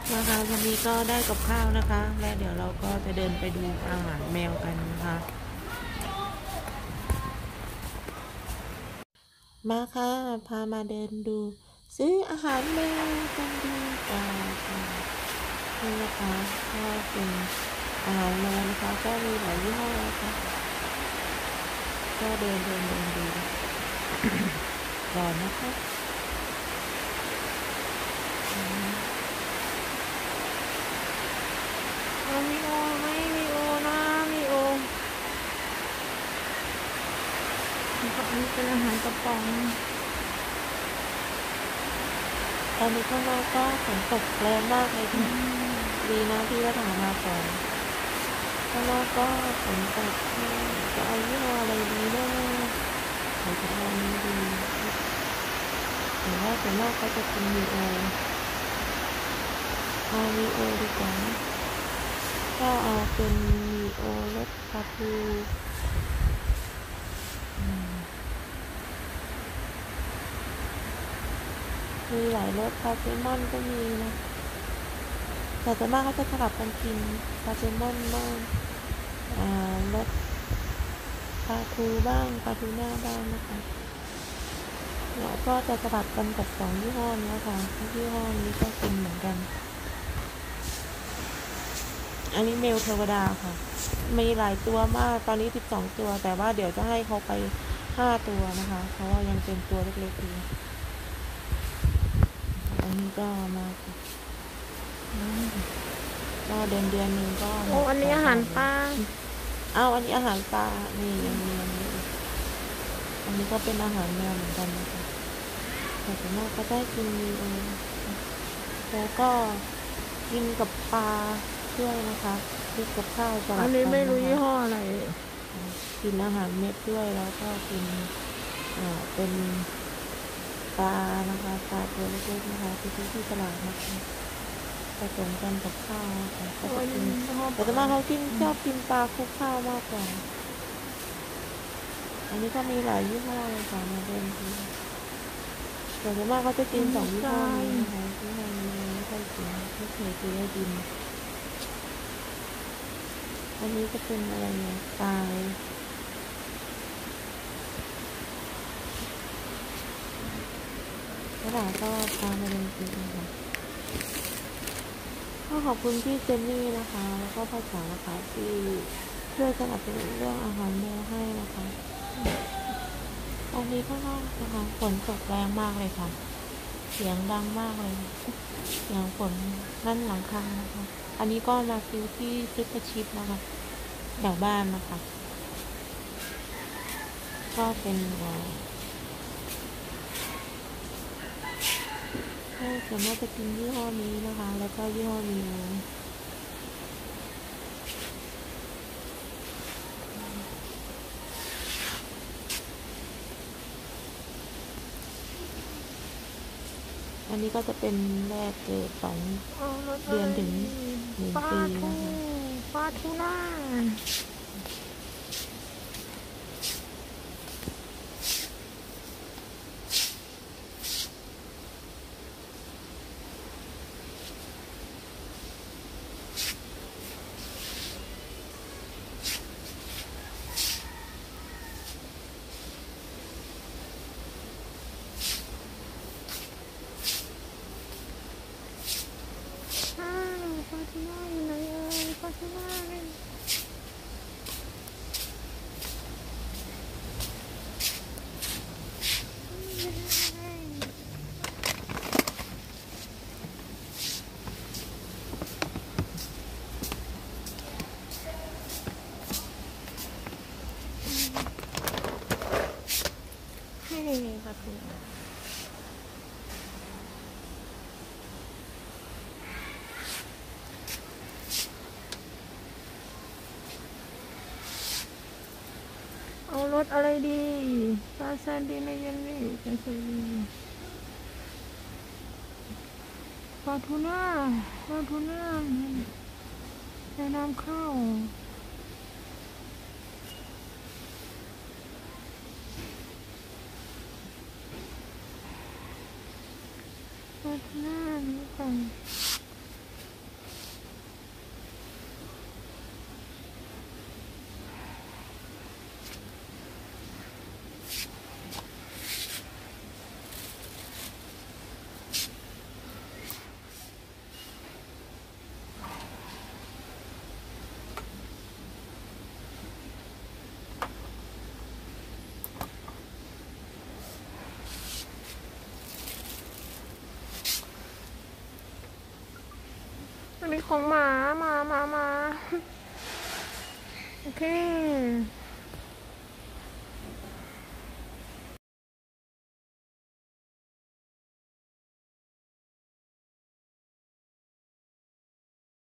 นะคะวันนี้ก็ได้กับข้าวนะคะและเดี๋ยวเราก็จะเดินไปดูอาหารแมวกันนะคะมาค่ะพามาเดินดูซื้ออาหารแมวกันดีกว่าค่ะนี่นะคะก็เป็นอาหารแมวนะคะก็มีหลายยี่ห้อค่ะก็เดินดูก่อนนะคะมีโอไหมมีโอนะมีโอนี่เป็นอาหารกระป๋องตอนนี้ข้างนอกก็ฝนตกแรงมากเลยค่ะดีนะที่ว่าถามมาก่อนข้างนอกก็ฝนตกจะเอายี่ห้ออะไรดีเนาะใส่จะเอานี้ดีแต่ว่าส่วนมากก็จะเป็นวีโอเอาวีโอดีกว่าก็เอาเป็นวีโอรสคาปูมีหลายรสคาเซมอนก็มีนะแต่ส่วนมากเขาจะสลับกันกินคาเซมอนบ้างรสปลาทูบ้างปลาทูน่าบ้างนะคะแล้วก็จะสลับกันกับสองยี่ห้อนี้ค่ะยี่ห้อนี้ก็กินเหมือนกันอันนี้เมลเทวดาค่ะมีหลายตัวมากตอนนี้12ตัวแต่ว่าเดี๋ยวจะให้เขาไป5ตัวนะคะเพราะว่ายังเป็นตัวเล็กๆอยู่อันนี้ก็มาก็เดือนหนึ่งก็อันนี้อาหารปลาอันนี้อาหารปลานี่ยังมีอันนี้ก็เป็นอาหารแมวเหมือนกันนะคะแต่ส่วนมากก็ได้กินแล้วก็กินกับปลาด้วยนะคะกินกับข้าวสลับกันอันนี้ไม่รู้ยี่ห้ออะไรกินอาหารเม็ดด้วยแล้วก็กินเป็นปลานะคะปลาตัวเล็กๆนะคะที่ตลาดนะคะผสมกันกับข้าวค่ะก็จะกินแต่ส่วนมากเขาชอบกินปลาคลุกข้าวมากกว่าอันนี้ก็มีหลายยี่ห้อเลยค่ะมาเดินดูแต่ส่วนมากเขาจะกิน2ยี่ห้อนี้นะคะยี่ห้อนี้ไม่ค่อยกินไม่เคยกินได้กินอันนี้จะเป็นอะไรเนี่ยปลาแล้วเราก็พามาเดินดูนะคะก็ขอบคุณพี่เจนนี่นะคะแล้วก็พ่อจ๋านะคะที่ช่วยสนับสนุนเรื่องอาหารแมวให้นะคะตอนนี้ข้างนอกนะคะฝนตกแรงมากเลยค่ะเสียงดังมากเลยเสียงฝนนั่นหลังคานะคะอันนี้ก็มาซื้อที่ซุปเปอร์ชิปนะคะแถวบ้านนะคะก็เป็นส่วนมากจะกินยี่ห้อนี้นะคะแล้วก็ยี่ห้อนี้อันนี้ก็จะเป็นแรกเกิด2 เดือนถึง1 ปีนะคะปลาทูน่าปลาทูน่าอยู่ไหนปลาทูน่าเลยปลาทูน่าเอารสอะไรดีปลาซาดินเย็นนี่จะใส่ดีปลาทูน่าในน้ำข้าวปลาทูน่านี้ก่อนของหมาหมาโอเค